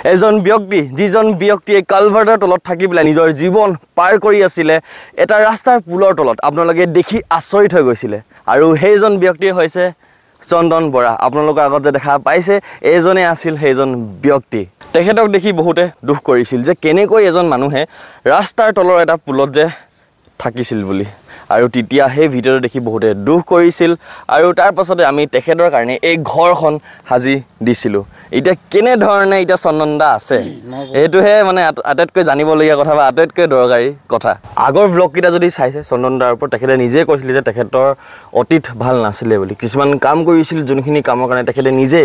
এজন ব্যক্তি যিজন ব্যক্তিয়ে কালভাৰ্টৰ তলত থাকি পেলাই নিজৰ জীৱন পাৰ কৰি আছিলে এটা ৰাস্তাৰ পুলৰ তলত আপোনালোকে দেখি আচৰিত হৈ গৈছিলে আৰু সেইজন ব্যক্তি হৈছে চন্দন বৰা আপোনালোকৰ আগত যে দেখা পাইছে এজনে আছিল সেইজন ব্যক্তি তেখেতক দেখি বহুতে দুখ কৰিছিল যে কেনেকৈ এজন মানুহে ৰাস্তাৰ তলৰ এটা পুলত যে থাকিছিল বুলি আৰু তেতিয়া সেই ভিডিঅ'টো দেখি বহুতে দুখ কৰিছিল আৰু তাৰ পাছতে আমি তেখেতৰ কাৰণে এই ঘৰখন সাজি দিছিলোঁ এতিয়া কেনে ধৰণে এতিয়া চন্দনদা আছে এইটোহে মানে আটাইতকৈ জানিবলগীয়া কথা বা আটাইতকৈ দৰকাৰী কথা আগৰ ব্লগকেইটা যদি চাইছে চন্দনদাৰ ওপৰত তেখেতে নিজে কৈছিলে যে তেখেতৰ অতীত ভাল নাছিলে বুলি কিছুমান কাম কৰিছিল যোনখিনি কামৰ কাৰণে তেখেতে নিজে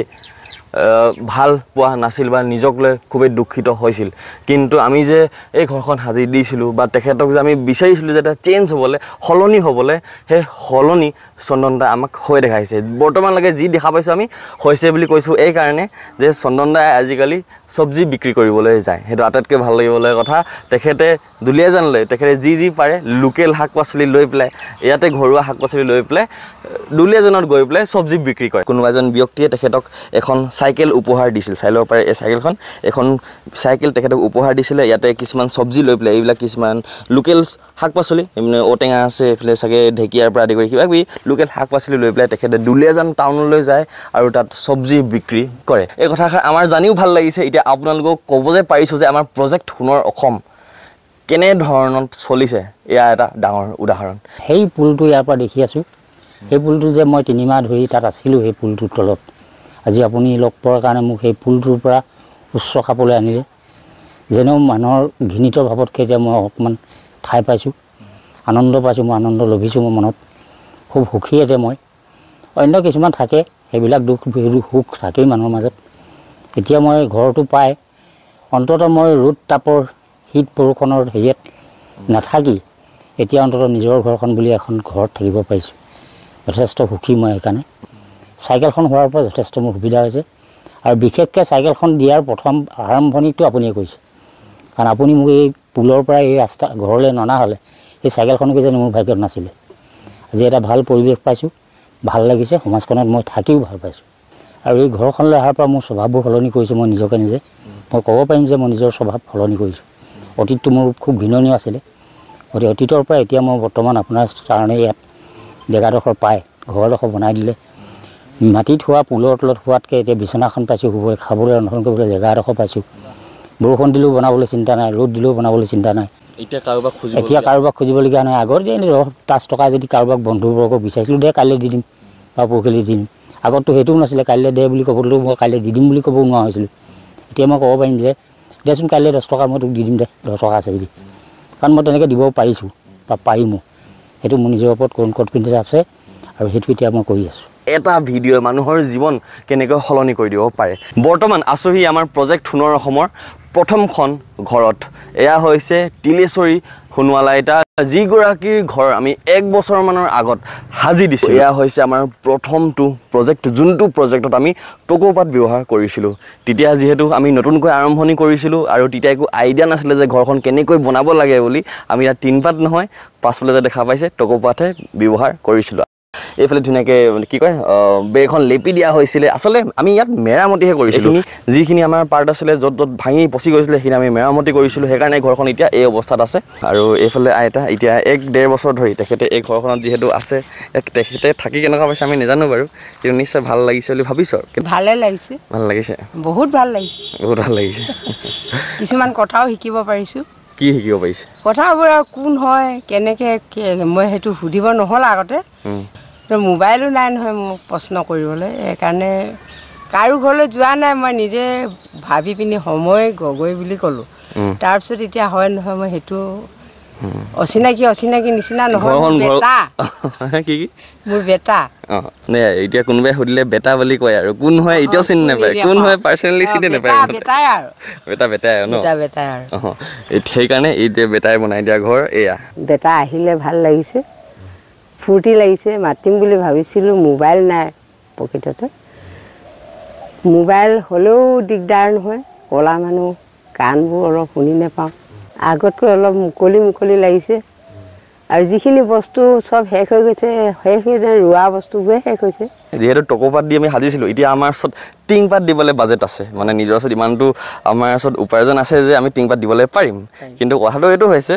ভাল পোৱা নাছিল বা নিজক লৈ খুবেই দুখিত হৈছিল কিন্তু আমি যে এই ঘৰখন সাজি দিছিলোঁ বা তেখেতক যে আমি বিচাৰিছিলোঁ যে এটা চেঞ্জ হ'বলৈ সলনি হ'বলৈ সেই সলনি চন্দনদাই আমাক হৈ দেখাইছে বৰ্তমানলৈকে যি দেখা পাইছোঁ আমি হৈছে বুলি কৈছোঁ এই কাৰণে যে চন্দনদাই আজিকালি চব্জি বিক্ৰী কৰিবলৈ যায় সেইটো আটাইতকৈ ভাল লাগিবলগীয়া কথা তেখেতে দুলীয়াজান লৈ তেখেতে যি পাৰে লোকেল শাক পাচলি লৈ পেলাই ইয়াতে ঘৰুৱা শাক পাচলি লৈ পেলাই দুলীয়াজানত গৈ পেলাই চব্জি বিক্ৰী কৰে কোনোবা এজন ব্যক্তিয়ে তেখেতক এখন চাইকেল উপহাৰ দিছিল চাই ল'ব পাৰে এই চাইকেলখন এখন চাইকেল তেখেতক উপহাৰ দিছিলে ইয়াতে কিছুমান চব্জি লৈ পেলাই এইবিলাক কিছুমান লোকেল শাক পাচলি মানে ঔটেঙা আছে এইফালে চাগে ঢেকীয়াৰ পৰা আদি কৰি কিবা কিবি লোকেল শাক পাচলি লৈ পেলাই তেখেতে দুলীয়াজান টাউনলৈ যায় আৰু তাত চব্জি বিক্ৰী কৰে এই কথাষাৰ আমাৰ জানিও ভাল লাগিছে এতিয়া আপোনালোকক ক'ব যে পাৰিছোঁ যে আমাৰ প্ৰজেক্ট সোণৰ অসম কেনে ধৰণত চলিছে এয়া এটা ডাঙৰ উদাহৰণ সেই পুলটো ইয়াৰ পৰা দেখি আছোঁ সেই পুলটো যে মই 3 মাহ ধৰি তাত আছিলোঁ সেই পুলটোৰ তলত আজি আপুনি লগ পোৱাৰ কাৰণে মোক সেই পুলটোৰ পৰা উচ্চ খাপলৈ আনিলে যেনেও মানুহৰ ঘৃণিত ভাৱতকৈ এতিয়া মই অকণমান ঠাই পাইছোঁ আনন্দ পাইছোঁ মই আনন্দ লভিছোঁ মোৰ মনত খুব সুখী এতিয়া মই অন্য কিছুমান থাকে সেইবিলাক দুখ সুখ থাকেই মানুহৰ মাজত এতিয়া মই ঘৰটো পাই অন্ততঃ মই ৰ'দ তাপৰ শীত বৰষুণৰ হেৰিয়াত নাথাকি এতিয়া অন্ততঃ নিজৰ ঘৰখন বুলি এখন ঘৰত থাকিব পাৰিছোঁ যথেষ্ট সুখী মই সেইকাৰণে চাইকেলখন হোৱাৰ পৰা যথেষ্ট মোৰ সুবিধা হৈছে আৰু বিশেষকৈ চাইকেলখন দিয়াৰ প্ৰথম আৰম্ভণিটো আপুনিয়ে কৰিছে কাৰণ আপুনি মোক এই পুলৰ পৰা এই ৰাস্তা ঘৰলৈ ননা হ'লে এই চাইকেলখনকে যেন মোৰ ভাগ্যত নাছিলে আজি এটা ভাল পৰিৱেশ পাইছোঁ ভাল লাগিছে সমাজখনত মই থাকিও ভাল পাইছোঁ আৰু এই ঘৰখনলৈ অহাৰ পৰা মোৰ স্বভাৱবোৰ সলনি কৰিছোঁ মই নিজকে নিজে মই ক'ব পাৰিম যে মই নিজৰ স্বভাৱ সলনি কৰিছোঁ অতীতটো মোৰ খুব ঘৃণনীয় আছিলে গতিকে অতীতৰ পৰা এতিয়া মই বৰ্তমান আপোনাৰ কাৰণে ইয়াত জেগাডোখৰ পাই ঘৰডোখৰ বনাই দিলে মাটিত হোৱা পুলৰ তলত হোৱাতকৈ এতিয়া বিচনাখন পাইছোঁ শুবলৈ খাবলৈ ৰন্ধন কৰিবলৈ জেগা এডোখৰ পাইছোঁ বৰষুণ দিলেও বনাবলৈ চিন্তা নাই ৰ'দ দিলেও বনাবলৈ চিন্তা নাই এতিয়া কাৰোবাক খুজিবলগীয়া নাই আগত এনেই 10 টকা যদি কাৰোবাক বন্ধুবৰ্গক বিচাৰিছিলোঁ দে কাইলৈ দি দিম বা পৰহিলৈ দি দিম আগততো সেইটোও নাছিলে কাইলৈ দে বুলি ক'বলৈও মই কাইলৈ দি দিম বুলি ক'বও নোৱাৰা হৈছিলোঁ এতিয়া মই ক'ব পাৰিম যে দেচোন কাইলৈ 10 টকা মই তোক দি দিম দে 10 টকা আছে যদি কাৰণ মই তেনেকৈ দিব পাৰিছোঁ বা পাৰিমো সেইটো মোৰ নিজৰ ওপৰত কনফিডেঞ্চ আছে আৰু সেইটো এতিয়া মই কৰি আছোঁ এটা ভিডিঅ' মানুহৰ জীৱন কেনেকৈ সলনি কৰি দিব পাৰে বৰ্তমান আছোহি আমাৰ প্ৰজেক্ট সোণৰ অসমৰ প্ৰথমখন ঘৰত এয়া হৈছে তিলেশ্বৰী সোণোৱালাইতা যিগৰাকীৰ ঘৰ আমি 1 বছৰমানৰ আগত সাজি দিছোঁ এয়া হৈছে আমাৰ প্ৰথমটো প্ৰজেক্ট যোনটো প্ৰজেক্টত আমি টকৌপাত ব্যৱহাৰ কৰিছিলোঁ তেতিয়া যিহেতু আমি নতুনকৈ আৰম্ভণি কৰিছিলোঁ আৰু তেতিয়া একো আইডিয়া নাছিলে যে ঘৰখন কেনেকৈ বনাব লাগে বুলি আমি ইয়াত টিনপাত নহয় পাছফালে যে দেখা পাইছে টকৌপাতহে ব্যৱহাৰ কৰিছিলোঁ এইফালে ধুনীয়াকৈ কি কয় বেৰখন লেপি দিয়া হৈছিলে আচলতে আমি ইয়াত মেৰামতিহে কৰিছিলোঁ যিখিনি আমাৰ পাৰ্ট আছিলে য'ত ভাঙি পচি গৈছিলে সেইখিনি আমি মেৰামতি কৰিছিলোঁ সেইকাৰণে ঘৰখন এতিয়া এই অৱস্থাত আছে আৰু এইফালে আইতা এতিয়া 1-1.5 বছৰ ধৰি তেখেতে এই ঘৰখনত যিহেতু আছে তেখেতে থাকি কেনেকুৱা পাইছে আমি নাজানো বাৰু কিন্তু নিশ্চয় ভাল লাগিছে বুলি ভাবিছোঁ ভালে লাগিছে ভাল লাগিছে বহুত ভাল লাগিছে কিছুমান কথাও শিকিব পাৰিছোঁ কি শিকিব পাৰিছে কথাবোৰ আৰু কোন হয় কেনেকৈ মই সেইটো সুধিব নহ'ল আগতে মোবাইলো নাই নহয় মোক প্ৰশ্ন কৰিবলৈ সেইকাৰণে কাৰো ঘৰলৈ যোৱা নাই মই নিজে ভাবি পিনি সময় গগৈ বুলি ক'লোঁ তাৰপিছত এতিয়া হয় নহয় মই সেইটো অচিনাকি নিচিনা নহয় বেটা কি মোৰ বেটা এতিয়া কোনোবাই সুধিলে বেটা বুলি কয় আৰু কোন হয় এতিয়াও চিনি নাপায় কোন হয় পাৰ্চনেলি চিনি নাপায় বেটাই আৰু বেটাই আৰু ন বেটাই আৰু সেইকাৰণে এতিয়া বেটাই বনাই দিয়া ঘৰ এয়া বেটা আহিলে ভাল লাগিছে ফূৰ্তি লাগিছে মাতিম বুলি ভাবিছিলোঁ মোবাইল নাই প্ৰকৃততে মোবাইল হ'লেও দিগদাৰ নহয় ক'লা মানুহ গানবোৰ অলপ শুনি নাপাওঁ আগতকৈ অলপ মুকলি লাগিছে আৰু যিখিনি বস্তু চব শেষ হৈ গৈছে শেষ হৈ যায় ৰোৱা বস্তুবোৰে শেষ হৈছে যিহেতু টকৌপাত দি আমি সাজিছিলোঁ এতিয়া আমাৰ ওচৰত টিংপাত দিবলৈ বাজেট আছে মানে নিজৰ ওচৰত ইমানটো আমাৰ ওচৰত উপাৰ্জন আছে যে আমি টিংপাত দিবলৈ পাৰিম কিন্তু কথাটো এইটো হৈছে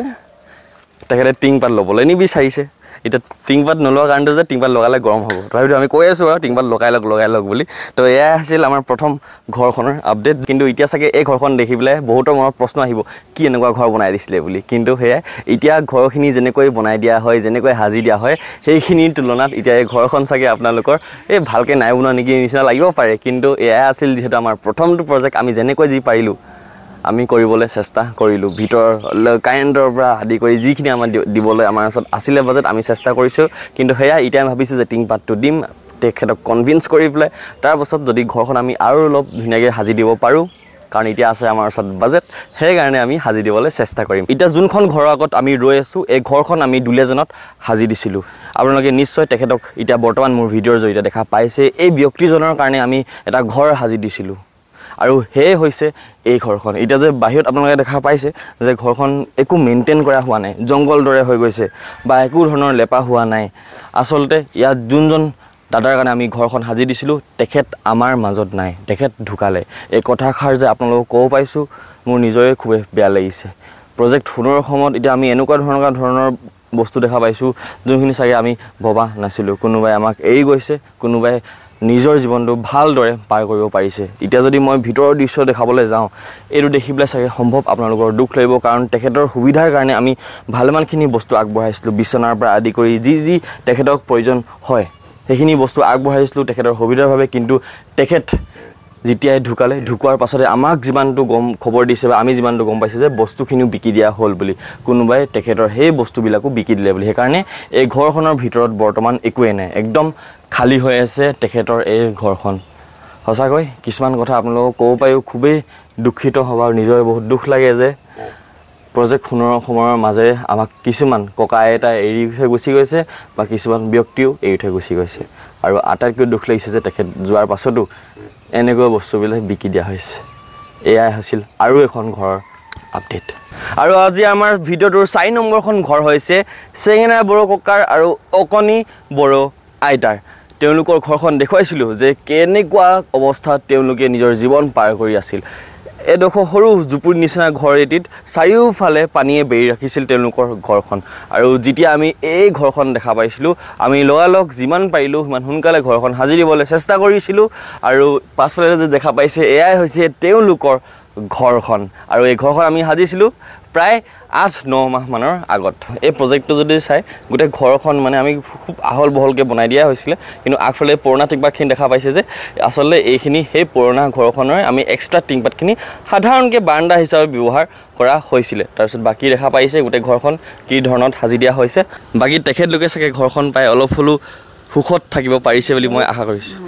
তেখেতে টিংপাত ল'বলৈ নিবিচাৰিছে এতিয়া টিংপাত নোলোৱা কাৰণটো যে টিংপাত লগালে গৰম হ'ব তথাপিতো আমি কৈ আছোঁ আৰু টিংপাত লগাই লওক বুলি তো এয়াই আছিল আমাৰ প্ৰথম ঘৰখনৰ আপডেট কিন্তু এতিয়া চাগে এই ঘৰখন দেখি পেলাই বহুতৰ মনত প্ৰশ্ন আহিব কি এনেকুৱা ঘৰ বনাই দিছিলে বুলি কিন্তু সেয়াই এতিয়া ঘৰখিনি যেনেকৈ বনাই দিয়া হয় যেনেকৈ সাজি দিয়া হয় সেইখিনিৰ তুলনাত এতিয়া এই ঘৰখন চাগে আপোনালোকৰ এই ভালকৈ নাই বনোৱা নেকি নিচিনা লাগিব পাৰে কিন্তু এয়াই আছিল যিহেতু আমাৰ প্ৰথমটো প্ৰজেক্ট আমি যেনেকৈ যি পাৰিলোঁ আমি কৰিবলৈ চেষ্টা কৰিলোঁ ভিতৰ কাৰেণ্টৰ পৰা আদি কৰি যিখিনি আমাৰ দিবলৈ আমাৰ ওচৰত আছিলে বাজেট আমি চেষ্টা কৰিছোঁ কিন্তু সেয়া এতিয়া আমি ভাবিছোঁ যে টিংপাতটো দিম তেখেতক কনভিন্স কৰি পেলাই তাৰপাছত যদি ঘৰখন আমি আৰু অলপ ধুনীয়াকৈ সাজি দিব পাৰোঁ কাৰণ এতিয়া আছে আমাৰ ওচৰত বাজেট সেইকাৰণে আমি সাজি দিবলৈ চেষ্টা কৰিম এতিয়া যোনখন ঘৰৰ আগত আমি ৰৈ আছোঁ এই ঘৰখন আমি দুলীয়াজনত সাজি দিছিলোঁ আপোনালোকে নিশ্চয় তেখেতক এতিয়া বৰ্তমান মোৰ ভিডিঅ'ৰ জৰিয়তে দেখা পাইছে এই ব্যক্তিজনৰ কাৰণে আমি এটা ঘৰ সাজি দিছিলোঁ আৰু সেয়ে হৈছে এই ঘৰখন এতিয়া যে বাহিৰত আপোনালোকে দেখা পাইছে যে ঘৰখন একো মেইনটেইন কৰা হোৱা নাই জংঘল দৰে হৈ গৈছে বা একো ধৰণৰ লেপা হোৱা নাই আচলতে ইয়াত যোনজন দাদাৰ কাৰণে আমি ঘৰখন সাজি দিছিলোঁ তেখেত আমাৰ মাজত নাই তেখেত ঢুকালে এই কথাষাৰ যে আপোনালোকক ক'ব পাইছোঁ মোৰ নিজৰে খুবেই বেয়া লাগিছে প্ৰজেক্ট শুনোৱাৰ সময়ত এতিয়া আমি এনেকুৱা ধৰণৰ বস্তু দেখা পাইছোঁ যোনখিনি চাগে আমি ভবা নাছিলোঁ কোনোবাই আমাক এৰি গৈছে কোনোবাই নিজৰ জীৱনটো ভালদৰে পাৰ কৰিব পাৰিছে এতিয়া যদি মই ভিতৰৰ দৃশ্য দেখাবলৈ যাওঁ এইটো দেখি পেলাই চাগে সম্ভৱ আপোনালোকৰ দুখ লাগিব কাৰণ তেখেতৰ সুবিধাৰ কাৰণে আমি ভালেমানখিনি বস্তু আগবঢ়াইছিলোঁ বিচনাৰ পৰা আদি কৰি যি তেখেতক প্ৰয়োজন হয় সেইখিনি বস্তু আগবঢ়াইছিলোঁ তেখেতৰ সুবিধাৰ বাবে কিন্তু তেখেত যেতিয়াই ঢুকোৱাৰ পাছতে আমাক যিমানটো খবৰ দিছে বা আমি যিমানটো গম পাইছোঁ যে বস্তুখিনিও বিকি দিয়া হ'ল বুলি কোনোবাই তেখেতৰ সেই বস্তুবিলাকো বিকি দিলে বুলি সেইকাৰণে এই ঘৰখনৰ ভিতৰত বৰ্তমান একোৱেই নাই একদম খালী হৈ আছে তেখেতৰ এই ঘৰখন সঁচাকৈ কিছুমান কথা আপোনালোকক ক'ব পায়ো খুবেই দুখিত হ'ব আৰু নিজৰে বহুত দুখ লাগে যে প্ৰজেক্ট শুনোৱাৰ সময়ৰ মাজেৰে আমাক কিছুমান ককা আইতা এৰি থৈ গুচি গৈছে বা কিছুমান ব্যক্তিও এৰি থৈ গুচি গৈছে আৰু আটাইতকৈ দুখ লাগিছে যে তেখেত যোৱাৰ পাছতো এনেকুৱা বস্তুবিলাক বিকি দিয়া হৈছে এয়াই আছিল আৰু এখন ঘৰৰ আপডেট আৰু আজি আমাৰ ভিডিঅ'টোৰ 4 নম্বৰখন ঘৰ হৈছে চেঙেনা বড়ো ককাৰ আৰু অকণি বড়ো আইতাৰ তেওঁলোকৰ ঘৰখন দেখুৱাইছিলোঁ যে কেনেকুৱা অৱস্থাত তেওঁলোকে নিজৰ জীৱন পাৰ কৰি আছিল এডোখৰ সৰু জুপুৰ নিচিনা ঘৰ এটিত চাৰিওফালে পানীয়ে বেৰি ৰাখিছিল তেওঁলোকৰ ঘৰখন আৰু যেতিয়া আমি এই ঘৰখন দেখা পাইছিলোঁ আমি লগালগ যিমান পাৰিলোঁ সিমান সোনকালে ঘৰখন সাজি দিবলৈ চেষ্টা কৰিছিলোঁ আৰু পাছফালে যে দেখা পাইছে এয়াই হৈছে তেওঁলোকৰ ঘৰখন আৰু এই ঘৰখন আমি সাজিছিলোঁ প্ৰায় 8-9 মাহমানৰ আগত এই প্ৰজেক্টটো যদি চাই গোটেই ঘৰখন মানে আমি খুব আহল বহলকৈ বনাই দিয়া হৈছিলে কিন্তু আগফালে পুৰণা টিংপাতখিনি দেখা পাইছে যে আচলতে এইখিনি সেই পুৰণা ঘৰখনৰ আমি এক্সট্ৰা টিংপাতখিনি সাধাৰণকৈ বাৰাণ্ডা হিচাপে ব্যৱহাৰ কৰা হৈছিলে তাৰপিছত বাকী দেখা পাইছে গোটেই ঘৰখন কি ধৰণত সাজি দিয়া হৈছে বাকী তেখেতলোকে চাগে ঘৰখন পাই অলপ হ'লেও সুখত থাকিব পাৰিছে বুলি মই আশা কৰিছোঁ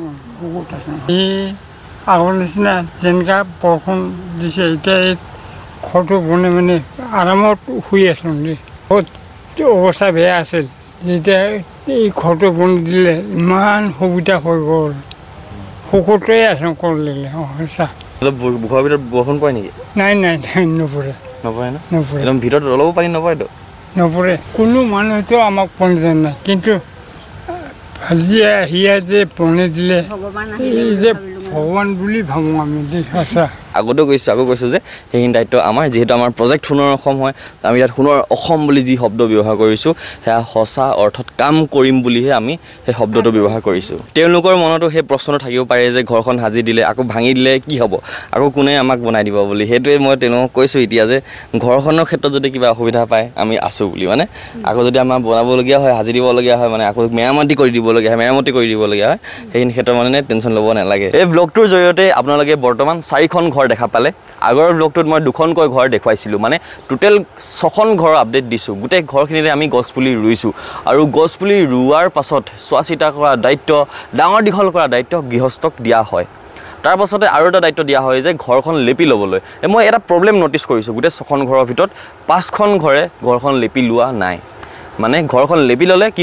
আগৰ নিচিনা যেনেকুৱা বৰষুণ দিছে এতিয়া এই ঘৰটো বনাই মানে আৰামত শুই আছোঁ বহুত অৱস্থা বেয়া আছিল যেতিয়া এই ঘৰটো বনাই দিলে ইমান সুবিধা হৈ গ'ল সুখতেই আছোঁ কৰিলে সঁচা ঘৰৰ ভিতৰত বৰষুণ পৰে নেকি নাই নপৰে নপৰে ন নপৰে একদম ভিতৰত অলপো পানী নপৰেতো নপৰে কোনো মানুহতো আমাক পঞ্চায়ত নাই কিন্তু আজি আহিয়া যে বনাই দিলে এই যে ভগৱান বুলি ভাবোঁ আমি দেই সঁচা আগতেও কৈছোঁ যে সেইখিনি দায়িত্ব আমাৰ যিহেতু আমাৰ প্ৰজেক্ট সোণৰ অসম হয় আমি ইয়াত সোণৰ অসম বুলি যি শব্দ ব্যৱহাৰ কৰিছোঁ সেয়া সঁচা অৰ্থত কাম কৰিম বুলিহে আমি সেই শব্দটো ব্যৱহাৰ কৰিছোঁ তেওঁলোকৰ মনতো সেই প্ৰশ্নটো থাকিব পাৰে যে ঘৰখন সাজি দিলে আকৌ ভাঙি দিলে কি হ'ব আকৌ কোনে আমাক বনাই দিব বুলি সেইটোৱে মই তেওঁলোকক কৈছোঁ এতিয়া যে ঘৰখনৰ ক্ষেত্ৰত যদি কিবা অসুবিধা পায় আমি আছোঁ বুলি মানে আকৌ যদি আমাৰ বনাবলগীয়া হয় সাজি দিবলগীয়া হয় মানে আকৌ মেৰামতি কৰি দিবলগীয়া হয় সেইখিনি ক্ষেত্ৰত মানে টেনশ্যন ল'ব নালাগে এই ব্লগটোৰ জৰিয়তে আপোনালোকে বৰ্তমান 4খন ঘৰ দেখা পালে আগৰ ব্লগটোত মই 2খনকৈ ঘৰ দেখুৱাইছিলোঁ মানে টোটেল 6খন ঘৰৰ আপডেট দিছোঁ গোটেই ঘৰখিনিতে আমি গছপুলি ৰুইছোঁ আৰু গছপুলি ৰোৱাৰ পাছত চোৱা চিতা কৰা দায়িত্ব ডাঙৰ দীঘল কৰা দায়িত্ব গৃহস্থক দিয়া হয় তাৰ পাছতে আৰু এটা দায়িত্ব দিয়া হয় যে ঘৰখন লেপি ল'বলৈ মই এটা প্ৰব্লেম ন'টিছ কৰিছোঁ গোটেই 6খন ঘৰৰ ভিতৰত 5খন ঘৰে ঘৰখন লেপি লোৱা নাই মানে ঘৰখন লেপি ল'লে কি হয়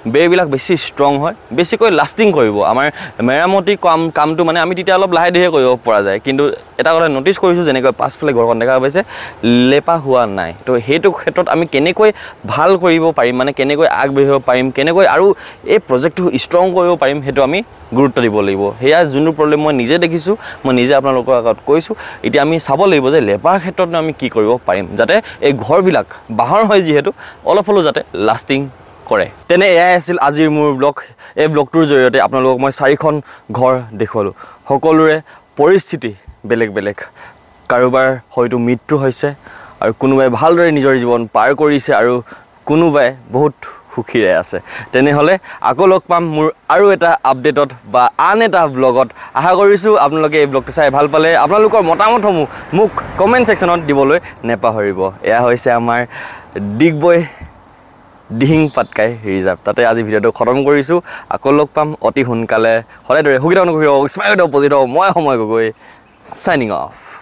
বেৰবিলাক বেছি ষ্ট্ৰং হয়, বেছিকৈ লাষ্টিং কৰিব। আমাৰ মেৰামতি কামটো মানে আমি তেতিয়া অলপ লাহে ধীৰে কৰিব পৰা যায়। কিন্তু এটা কথা ন'টিছ কৰিছোঁ, যেনেকৈ পাছফালে ঘৰখন দেখা পাইছে লেপা হোৱা নাই। তো সেইটো ক্ষেত্ৰত আমি কেনেকৈ ভাল কৰিব পাৰিম, মানে কেনেকৈ আগবাঢ়িব পাৰিম, কেনেকৈ আৰু এই প্ৰজেক্টটো ষ্ট্ৰং কৰিব পাৰিম, সেইটো আমি গুৰুত্ব দিব লাগিব। সেয়া যোনটো প্ৰব্লেম মই নিজে দেখিছোঁ, মই নিজে আপোনালোকৰ আগত কৈছোঁ। এতিয়া আমি চাব লাগিব যে লেপাৰ ক্ষেত্ৰতনো আমি কি কৰিব পাৰিম, যাতে এই ঘৰবিলাক বাঁহৰ হয় যিহেতু অলপ হ'লেও যাতে লাষ্টিং কৰে। তেনে এয়াই আছিল আজিৰ মোৰ ব্লগ। এই ব্লগটোৰ জৰিয়তে আপোনালোকক মই 4খন ঘৰ দেখুৱালোঁ। সকলোৰে পৰিস্থিতি বেলেগ বেলেগ, কাৰোবাৰ হয়তো মৃত্যু হৈছে আৰু কোনোবাই ভালদৰে নিজৰ জীৱন পাৰ কৰিছে আৰু কোনোবাই বহুত সুখীৰে আছে। তেনেহ'লে আকৌ লগ পাম মোৰ আৰু এটা আপডেটত বা আন এটা ব্লগত। আশা কৰিছোঁ আপোনালোকে এই ব্লগটো চাই ভাল পালে। আপোনালোকৰ মতামতসমূহ মোক কমেণ্ট ছেকশ্যনত দিবলৈ নেপাহৰিব। এয়া হৈছে আমাৰ ডিগবৈ দিহিং পাটকাই ৰিজাৰ্ভ। তাতে আজি ভিডিঅ'টো খতম কৰিছোঁ। আকৌ লগ পাম অতি সোনকালে। সদায় দৰে সুবিধা অনুসৰি স্মাইল অপজিট হওক। মই সময় গগৈ, চাইনিং অফ।